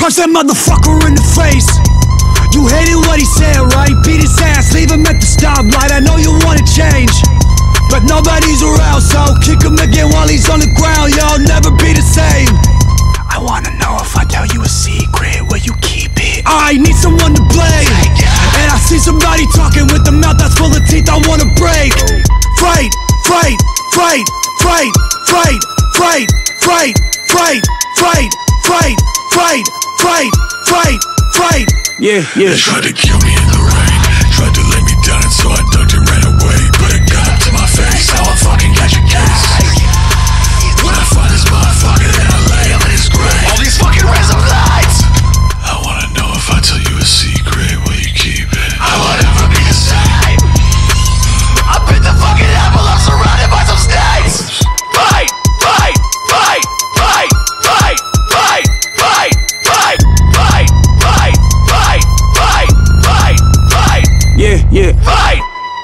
punch that motherfucker in the face. You hated what he said, right? Beat his ass, leave him at the stoplight. I know you wanna change, but nobody's around, so kick him again while he's on the ground. You'll never be the same. I wanna know if I tell you a secret, will you keep it? I need someone to blame, and I see somebody talking with a mouth that's full of teeth I wanna break. Fight, fight, fight, fight, fight, fight, fight, fight, fight, fight, fight, fight, fight, fight. Yeah, yeah. They tried to kill me in the rain, tried to lay me down, and so I ducked and ran away. Put a gun up to my face, now I'll fucking catch a case. When I find this motherfucker, then I lay him in his grave. All these fucking ransom lights. I wanna know if I tell you a secret, will you keep it? I will never be the same. I bit the fucking apple, I'm surrounded by some snakes. Fight, fight, fight, fight, fight, fight, fight, fight, fight, fight, fight, fight, fight, fight. Yeah, yeah. Fight.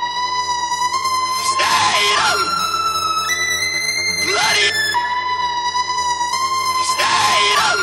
Stadium. Bloody. Stadium.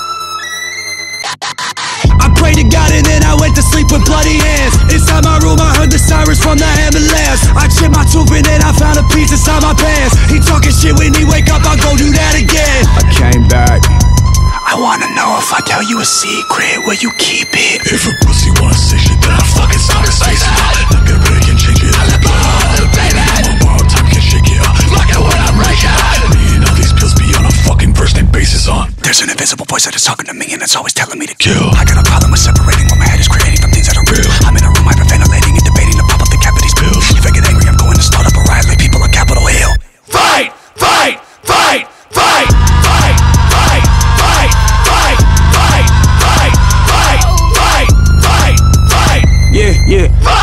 I prayed to God and then I went to sleep with bloody hands. Inside my room I heard the sirens from the ambulance. I chipped my tooth and then I found a piece inside my pants. He talking shit, when he wake up I'll go do that again. I came back. I wanna know if I tell you a secret, will you keep it? If a pussy wanna say shit, then I fucking stop his face. Not get ready, can change it. I let blood on the baby. I'm on borrowed time, can shake it up. Look at what I'm breaking. Me and all these pills be on a fucking first name basis on. There's an invisible voice that is talking to me and it's always telling me to kill. I got a problem with separating what my head is creating from things that are real. I'm in a room hyperventilating and debating the pop up the cap of these pills. If I get angry, I'm going to start up a riot like people on Capitol Hill. Fight! Fight! Fight! Fight! Fight! Fight! Fight! Fight! Fight! Fight! Fight! Fight! Fight! Fight! Yeah, yeah.